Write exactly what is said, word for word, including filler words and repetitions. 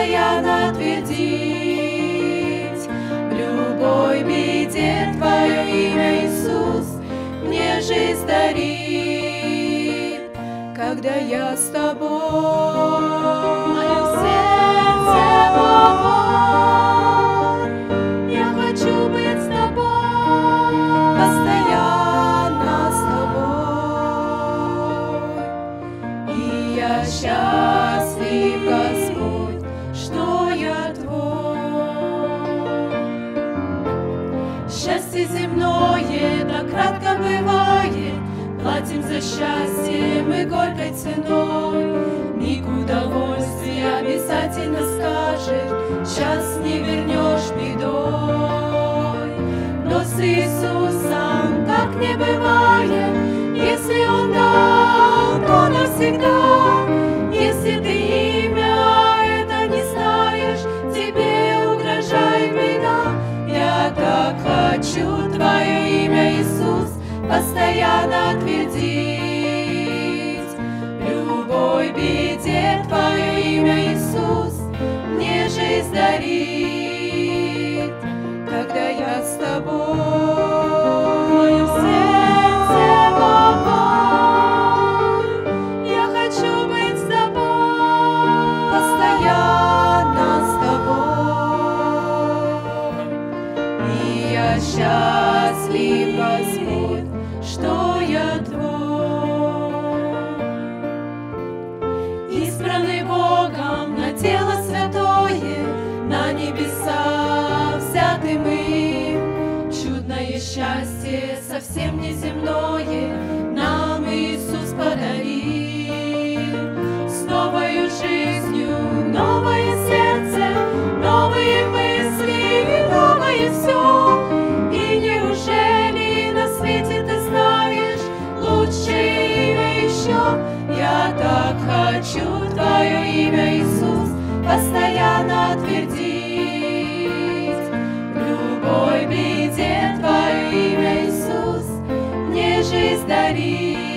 постоянно твердить. В любой беде Твое имя, Иисус, мне жизнь дарит. Когда я с Тобой, мое сердце покой, я хочу быть с Тобой, постоянно с Тобой. И я счастлив, Господь, что я Твой. Счастье земное так кратко бывает, платим за счастье мы горькой ценой. Миг удовольствия обязательно скажешь, сейчас не вернешь бедой. Но с Иисусом так не бывает, если Он дал, то навсегда. Если ты имя это не знаешь, тебе угрожает беда. Я так хочу Твое имя, Иисус, постоянно твердить. В любой беде Твое имя, Иисус, мне жизнь дарит. Когда я с Тобой, мое сердце покой, я хочу быть с Тобой, постоянно с Тобой. И я счастлив, Господь, что я Твой. Избранный Богом на тело святое, на небеса взяты мы. Чудное счастье, совсем неземное, нам Иисус подарил. С новою жизнью, новое сердце, новые мысли и новое все. И неужели на свете ты знаешь лучшее имя еще? Я так хочу Твое имя, Иисус, постоянно твердить. В любой беде Твое имя, Иисус, мне жизнь дарит.